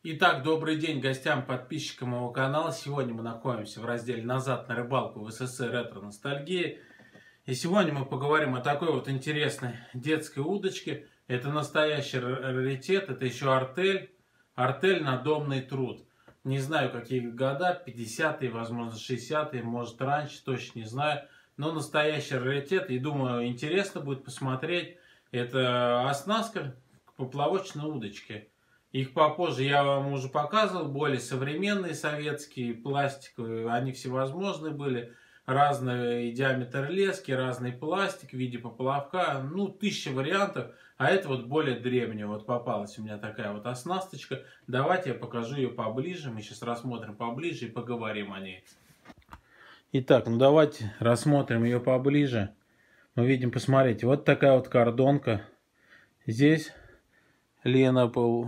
Итак, добрый день гостям, подписчикам моего канала. Сегодня мы находимся в разделе «Назад на рыбалку в СССР. Ретро-ностальгии». И сегодня мы поговорим о такой вот интересной детской удочке. Это настоящий раритет, это еще артель. Артель «Надомный труд». Не знаю, какие года, 50-е, возможно, 60-е, может раньше, точно не знаю. Но настоящий раритет, и думаю, интересно будет посмотреть. Это оснастка к поплавочной удочке. Их попозже я вам уже показывал, более современные советские, пластиковые, они всевозможные были, разный диаметр лески, разный пластик в виде поплавка, ну, 1000 вариантов, а это вот более древняя, вот попалась у меня такая вот оснасточка. Давайте я покажу ее поближе, мы сейчас рассмотрим поближе и поговорим о ней. Итак, ну давайте рассмотрим ее поближе. Мы видим, посмотрите, вот такая вот кордонка, здесь Ленобл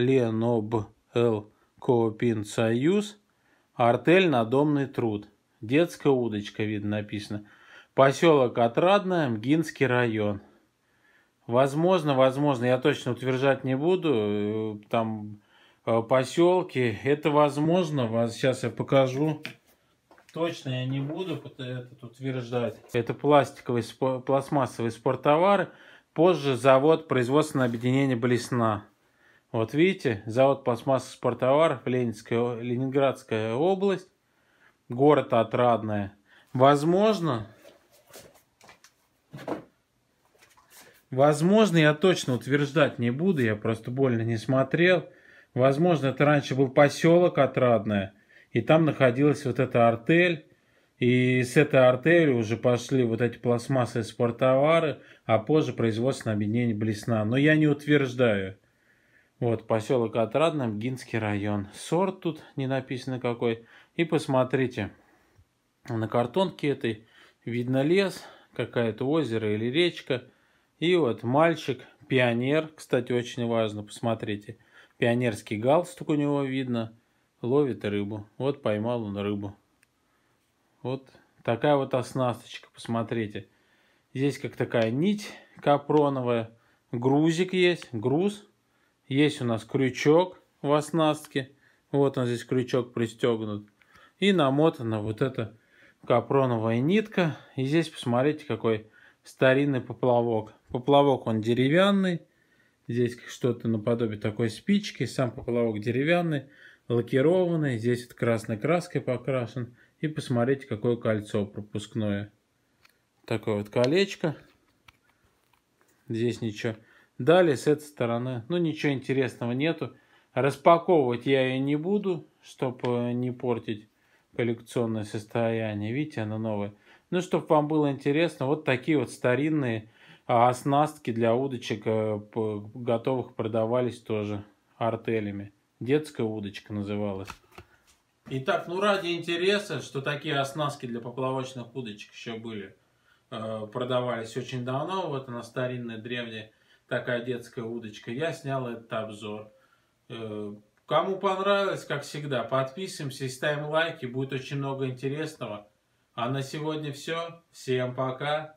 Коопин Союз, артель «Надомный труд». Детская удочка, видно, написано. Поселок Отрадное, Мгинский район. Возможно, я точно утверждать не буду, там поселки, это возможно, сейчас я покажу. Точно я не буду это утверждать. Это пластмассовые спорттовары. Позже завод производственного объединения «Блесна». Вот видите, завод пластмассовых спорттоваров, Ленинградская область, город Отрадное. Возможно, я точно утверждать не буду, я просто больно не смотрел. Возможно, это раньше был поселок Отрадное, и там находилась вот эта артель. И с этой артели уже пошли вот эти пластмассовые спорттовары, а позже производственное объединение «Блесна». Но я не утверждаю. Вот, поселок Отрадное, Мгинский район. Сорт тут не написано какой. И посмотрите, на картонке этой видно лес, какое-то озеро или речка. И вот мальчик, пионер, кстати, очень важно, посмотрите. Пионерский галстук у него видно, ловит рыбу. Вот поймал он рыбу. Вот такая вот оснасточка, посмотрите. Здесь как такая нить капроновая. Грузик есть, груз. Есть у нас крючок в оснастке. Вот он здесь крючок пристегнут. И намотана вот эта капроновая нитка. И здесь посмотрите, какой старинный поплавок. Поплавок он деревянный. Здесь что-то наподобие такой спички. Сам поплавок деревянный, лакированный. Здесь вот красной краской покрашен. И посмотрите, какое кольцо пропускное. Такое вот колечко. Здесь ничего. Далее с этой стороны, ну ничего интересного нету. Распаковывать я ее не буду, чтобы не портить коллекционное состояние. Видите, она новая. Ну, чтобы вам было интересно, вот такие вот старинные оснастки для удочек готовых продавались тоже артелями. Детская удочка называлась. Итак, ну ради интереса, что такие оснастки для поплавочных удочек еще были, продавались очень давно, вот она старинная, древняя, такая детская удочка, я снял этот обзор. Кому понравилось, как всегда, подписываемся и ставим лайки, будет очень много интересного. А на сегодня все, всем пока.